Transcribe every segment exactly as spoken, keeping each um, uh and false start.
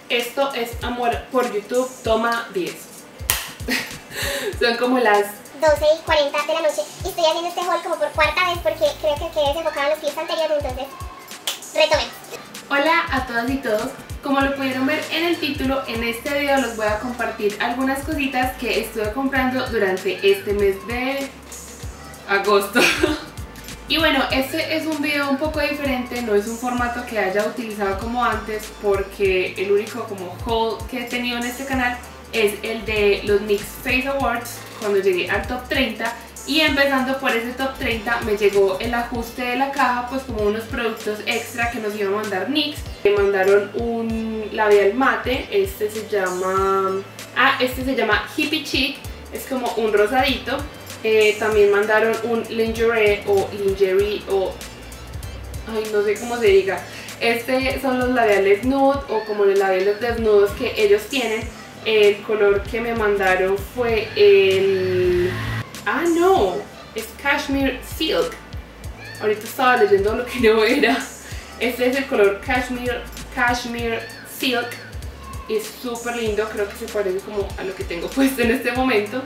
Esto es amor por YouTube, toma diez. Son como las doce y cuarenta de la noche y estoy haciendo este haul como por cuarta vez porque creo que quedé desenfocada en los clips anteriores, entonces retomé. Hola a todas y todos. Como lo pudieron ver en el título, en este video les voy a compartir algunas cositas que estuve comprando durante este mes de agosto. Y bueno, este es un video un poco diferente, no es un formato que haya utilizado como antes, porque el único como haul que he tenido en este canal es el de los N Y X Face Awards, cuando llegué al top treinta. Y empezando por ese top treinta me llegó el ajuste de la caja, pues como unos productos extra que nos iba a mandar N Y X. Me mandaron un labial mate, este se llama... Ah, este se llama Hippie Chic, es como un rosadito. Eh, también mandaron un lingerie o lingerie o... Ay, no sé cómo se diga. Este son los labiales nude o como los labiales desnudos que ellos tienen. El color que me mandaron fue el... Ah, no, es Cashmere Silk. Ahorita estaba leyendo lo que no era. Este es el color Cashmere, Cashmere Silk. Es súper lindo, creo que se parece como a lo que tengo puesto en este momento.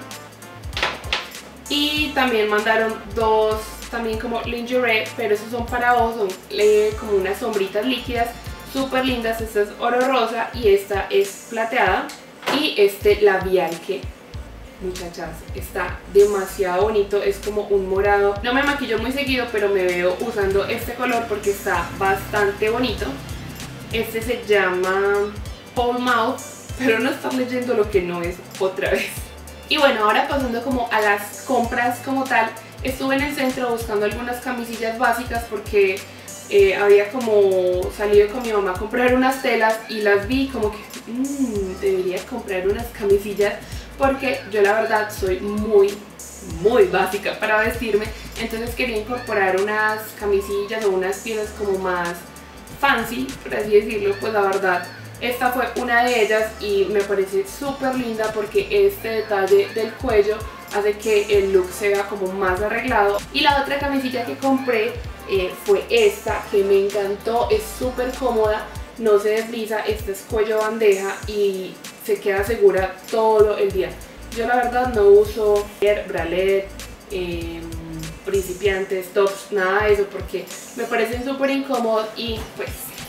Y también mandaron dos, también como lingerie, pero esos son para ojos, son eh, como unas sombritas líquidas súper lindas. Esta es oro rosa y esta es plateada. Y este labial que, muchachas, está demasiado bonito, es como un morado. No me maquillo muy seguido, pero me veo usando este color porque está bastante bonito. Este se llama Pole Mouth, pero no estar leyendo lo que no es otra vez. Y bueno, ahora pasando como a las compras como tal, estuve en el centro buscando algunas camisillas básicas porque eh, había como salido con mi mamá a comprar unas telas y las vi como que mmm, debería comprar unas camisillas porque yo la verdad soy muy, muy básica para vestirme, entonces quería incorporar unas camisillas o unas piezas como más fancy, por así decirlo. Pues la verdad esta fue una de ellas y me parece súper linda porque este detalle del cuello hace que el look se vea como más arreglado. Y la otra camisilla que compré eh, fue esta, que me encantó, es súper cómoda, no se desliza, este es cuello bandeja y se queda segura todo el día. Yo la verdad no uso bralette, eh, principiantes, tops, nada de eso porque me parecen súper incómodos y pues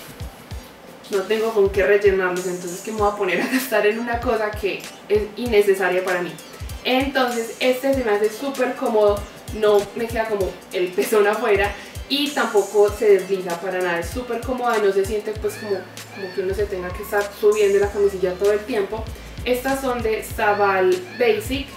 no tengo con qué rellenarlos, entonces que me voy a poner a gastar en una cosa que es innecesaria para mí. Entonces este se me hace súper cómodo, no me queda como el pezón afuera y tampoco se desliza para nada, es súper cómoda, no se siente pues como, como que uno se tenga que estar subiendo la camisilla todo el tiempo. Estas son de Saval Basic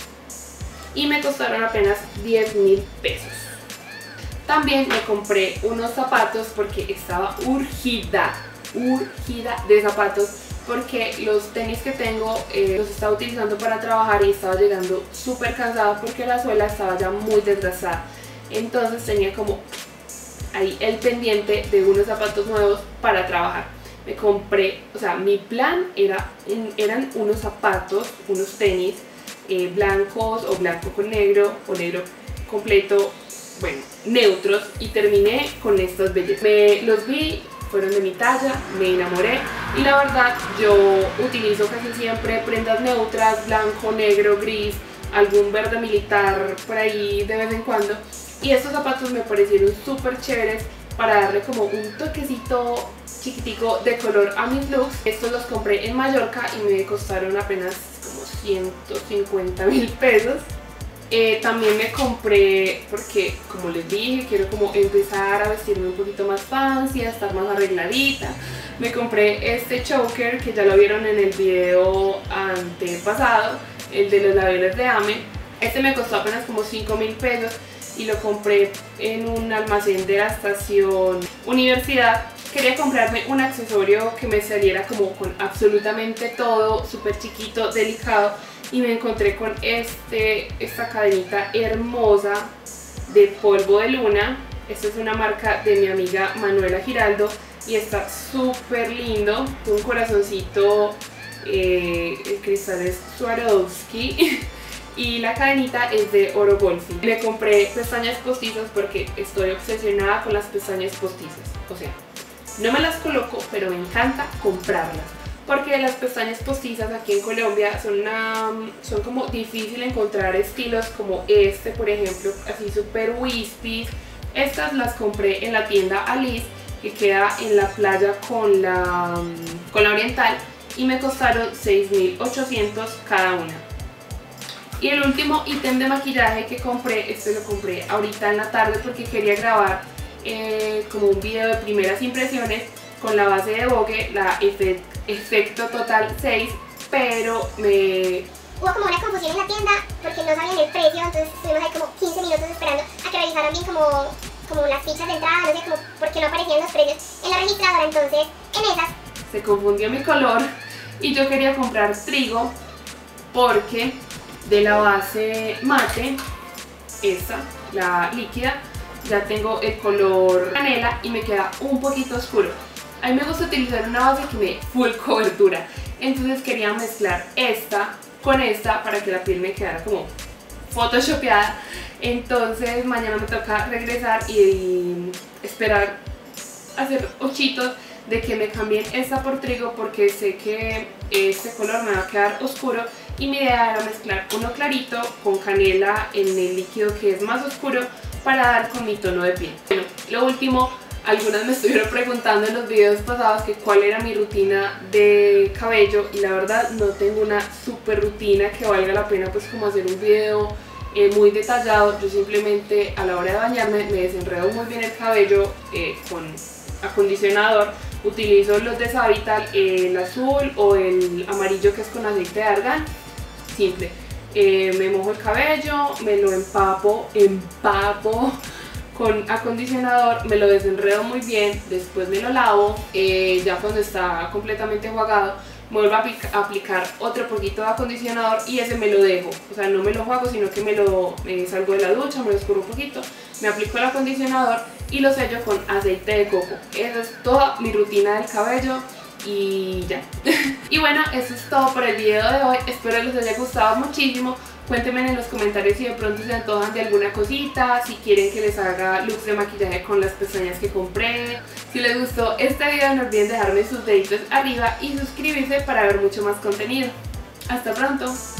y me costaron apenas diez mil pesos. También me compré unos zapatos porque estaba urgida, urgida de zapatos porque los tenis que tengo eh, los estaba utilizando para trabajar y estaba llegando súper cansada porque la suela estaba ya muy desgastada. Entonces tenía como ahí el pendiente de unos zapatos nuevos para trabajar. Me compré, o sea, mi plan era un, eran unos zapatos, unos tenis eh, blancos o blanco con negro o negro completo, bueno, neutros, y terminé con estos bellezas. Me los vi, fueron de mi talla, me enamoré y la verdad yo utilizo casi siempre prendas neutras, blanco, negro, gris, algún verde militar por ahí de vez en cuando. Y estos zapatos me parecieron súper chéveres para darle como un toquecito chiquitico de color a mis looks. Estos los compré en Mallorca y me costaron apenas como ciento cincuenta mil pesos. Eh, también me compré, porque como les dije, quiero como empezar a vestirme un poquito más fancy, a estar más arregladita. Me compré este choker que ya lo vieron en el video antepasado, el de los labiales de Ame. Este me costó apenas como cinco mil pesos y lo compré en un almacén de la estación Universidad. Quería comprarme un accesorio que me saliera como con absolutamente todo, súper chiquito, delicado, y me encontré con este, esta cadenita hermosa de polvo de luna. Esta es una marca de mi amiga Manuela Giraldo y está súper lindo, un corazoncito, eh, el cristal es Swarovski y la cadenita es de oro golfi. Me compré pestañas postizas porque estoy obsesionada con las pestañas postizas, o sea, no me las coloco, pero me encanta comprarlas porque las pestañas postizas aquí en Colombia son, una, son como difícil encontrar estilos como este, por ejemplo, así súper wispy. Estas las compré en la tienda Alice, que queda en la playa con la, con la Oriental, y me costaron seis mil ochocientos cada una. Y el último ítem de maquillaje que compré, este lo compré ahorita en la tarde porque quería grabar eh, como un video de primeras impresiones con la base de Vogue, la Effect, Efecto Total seis, pero me... Hubo como una confusión en la tienda porque no sabían el precio, entonces estuvimos ahí como quince minutos esperando a que revisaran bien como, como las fichas de entrada, no sé, como porque no aparecían los precios en la registradora, entonces en esas se confundió mi color y yo quería comprar trigo porque de la base mate, esta, la líquida, ya tengo el color canela y me queda un poquito oscuro. A mí me gusta utilizar una base que me dé full cobertura, entonces quería mezclar esta con esta para que la piel me quedara como photoshopeada. Entonces mañana me toca regresar y esperar a hacer ochitos de que me cambien esta por trigo, porque sé que este color me va a quedar oscuro y mi idea era mezclar uno clarito con canela en el líquido que es más oscuro para dar con mi tono de piel. Bueno, lo último, algunas me estuvieron preguntando en los videos pasados que cuál era mi rutina de cabello, y la verdad no tengo una super rutina que valga la pena pues como hacer un video eh, muy detallado. Yo simplemente a la hora de bañarme me desenredo muy bien el cabello eh, con acondicionador, utilizo los de Savital, el azul o el amarillo que es con aceite de argán, simple. Eh, me mojo el cabello, me lo empapo, empapo con acondicionador, me lo desenredo muy bien, después me lo lavo, eh, ya cuando está completamente enjuagado vuelvo a aplicar otro poquito de acondicionador y ese me lo dejo, o sea, no me lo enjuago, sino que me lo eh, salgo de la ducha, me lo escurro un poquito, me aplico el acondicionador y lo sello con aceite de coco. Esa es toda mi rutina del cabello y ya. Y bueno, eso es todo por el video de hoy, espero les haya gustado muchísimo. Cuéntenme en los comentarios si de pronto se antojan de alguna cosita, si quieren que les haga looks de maquillaje con las pestañas que compré. Si les gustó este video no olviden dejarme sus deditos arriba y suscribirse para ver mucho más contenido. Hasta pronto.